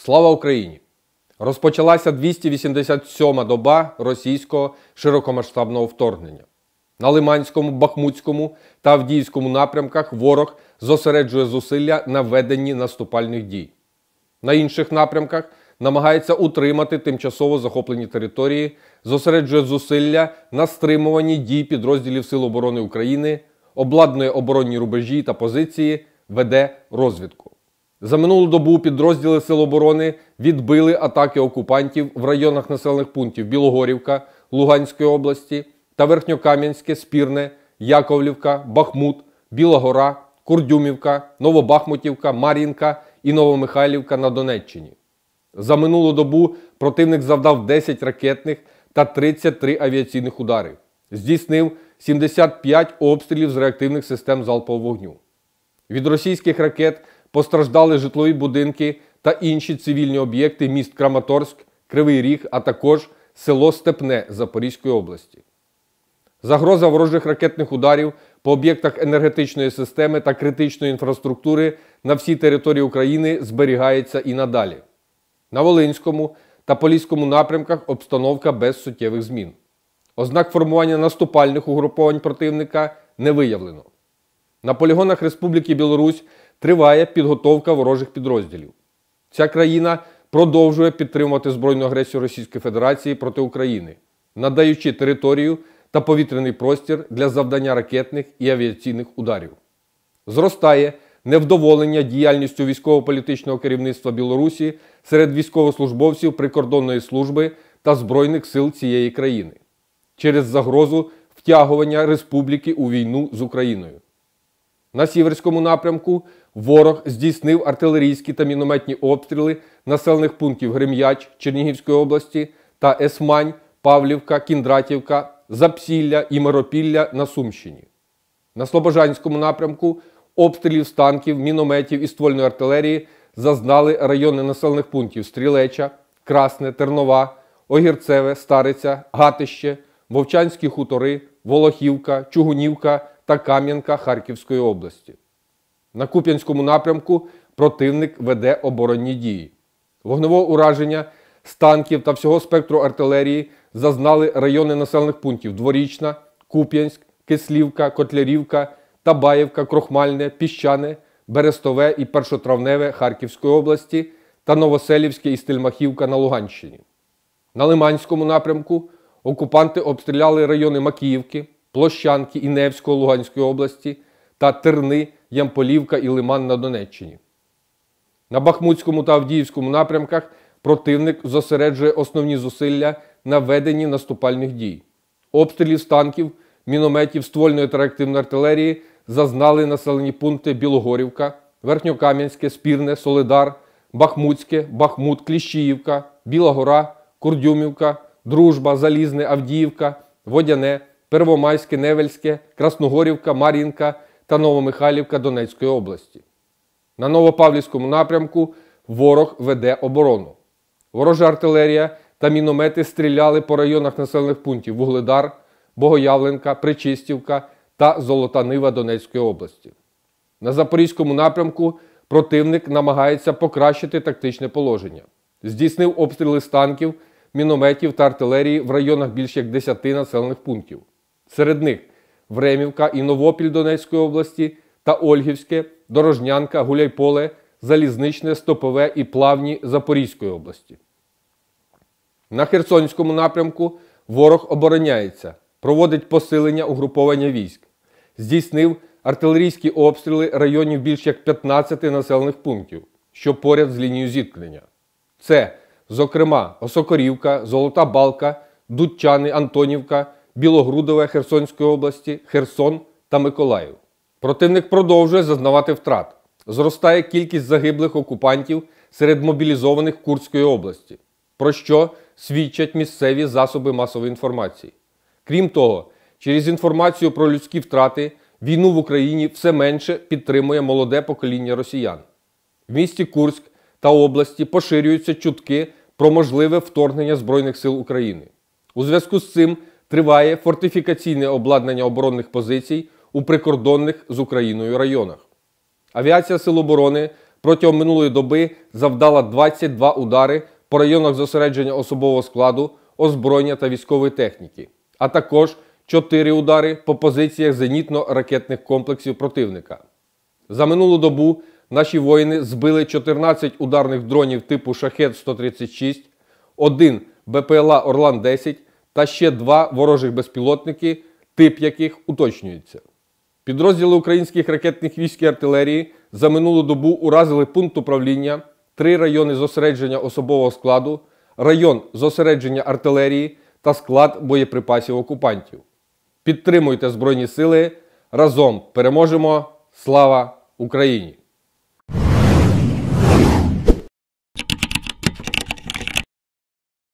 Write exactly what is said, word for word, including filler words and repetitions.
Слава Україні! Розпочалася двісті вісімдесят сьома доба російського широкомасштабного вторгнення. На Лиманському, Бахмутському та Авдіївському напрямках ворог зосереджує зусилля на веденні наступальних дій. На інших напрямках намагається утримати тимчасово захоплені території, зосереджує зусилля на стримуванні дій підрозділів Сил оборони України, обладнує оборонні рубежі та позиції, веде розвідку. За минулу добу підрозділи Сил оборони відбили атаки окупантів в районах населених пунктів Білогорівка Луганської області та Верхньокам'янське, Спірне, Яковлівка, Бахмут, Біла Гора, Курдюмівка, Новобахмутівка, Мар'їнка і Новомихайлівка на Донеччині. За минулу добу противник завдав десять ракетних та тридцять три авіаційних удари. Здійснив сімдесят п'ять обстрілів з реактивних систем залпового вогню. Від російських ракет постраждали житлові будинки та інші цивільні об'єкти міст Краматорськ, Кривий Ріг, а також село Степне Запорізької області. Загроза ворожих ракетних ударів по об'єктах енергетичної системи та критичної інфраструктури на всій території України зберігається і надалі. На Волинському та Поліському напрямках обстановка без суттєвих змін. Ознак формування наступальних угруповань противника не виявлено. На полігонах Республіки Білорусь триває підготовка ворожих підрозділів. Ця країна продовжує підтримувати збройну агресію Російської Федерації проти України, надаючи територію та повітряний простір для завдання ракетних і авіаційних ударів. Зростає невдоволення діяльністю військово-політичного керівництва Білорусі серед військовослужбовців прикордонної служби та Збройних сил цієї країни через загрозу втягування республіки у війну з Україною. На Сіверському напрямку ворог здійснив артилерійські та мінометні обстріли населених пунктів Грем'яч Чернігівської області та Есмань, Павлівка, Кіндратівка, Запсілля і Миропілля на Сумщині. На Слобожанському напрямку обстрілів з танків, мінометів і ствольної артилерії зазнали райони населених пунктів Стрілеча, Красне, Тернова, Огірцеве, Стариця, Гатище, Вовчанські хутори, Волохівка, Чугунівка та Кам'янка Харківської області. На Куп'янському напрямку противник веде оборонні дії. Вогневого ураження з танків та всього спектру артилерії зазнали райони населених пунктів Дворічна, Куп'янськ, Кислівка, Котлярівка, Табаєвка, Крохмальне, Піщане, Берестове і Першотравневе Харківської області та Новоселівське і Стельмахівка на Луганщині. На Лиманському напрямку окупанти обстріляли райони Макіївки, Площанки і Невського Луганської області та Терни, Ямполівка і Лиман на Донеччині. На Бахмутському та Авдіївському напрямках противник зосереджує основні зусилля на веденні наступальних дій. Обстрілів з танків, мінометів, ствольної та реактивної артилерії зазнали населені пункти Білогорівка, Верхньокам'янське, Спірне, Солидар, Бахмутське, Бахмут, Кліщіївка, Біла Гора, Курдюмівка, Дружба, Залізне, Авдіївка, Водяне, Первомайське, Невельське, Красногорівка, Мар'їнка та Новомихайлівка Донецької області. На Новопавлівському напрямку ворог веде оборону. Ворожа артилерія та міномети стріляли по районах населених пунктів Вугледар, Богоявленка, Причистівка та Золота Нива Донецької області. На Запорізькому напрямку противник намагається покращити тактичне положення. Здійснив обстріли з танків, мінометів та артилерії в районах більш як десяти населених пунктів. Серед них Времівка і Новопіль Донецької області та Ольгівське, Дорожнянка, Гуляйполе, Залізничне, Стопове і Плавні Запорізької області. На Херсонському напрямку ворог обороняється, проводить посилення угруповання військ. Здійснив артилерійські обстріли районів більш як п'ятнадцяти населених пунктів, що поряд з лінією зіткнення. Це, зокрема, Осокорівка, Золота Балка, Дудчани, Антонівка, Білогрудове Херсонської області, Херсон та Миколаїв. Противник продовжує зазнавати втрат. Зростає кількість загиблих окупантів серед мобілізованих Курської області, про що свідчать місцеві засоби масової інформації. Крім того, через інформацію про людські втрати війну в Україні все менше підтримує молоде покоління росіян. В місті Курськ та області поширюються чутки про можливе вторгнення Збройних сил України. У зв'язку з цим триває фортифікаційне обладнання оборонних позицій у прикордонних з Україною районах. Авіація Сил оборони протягом минулої доби завдала двадцять два удари по районах зосередження особового складу, озброєння та військової техніки, а також чотири удари по позиціях зенітно-ракетних комплексів противника. За минулу добу наші воїни збили чотирнадцять ударних дронів типу Шахед сто тридцять шість, один Б П Л А Орлан десять та ще два ворожих безпілотники, тип яких уточнюється. Підрозділи українських ракетних військ і артилерії за минулу добу уразили пункт управління, три райони зосередження особового складу, район зосередження артилерії та склад боєприпасів окупантів. Підтримуйте Збройні Сили. Разом переможемо! Слава Україні!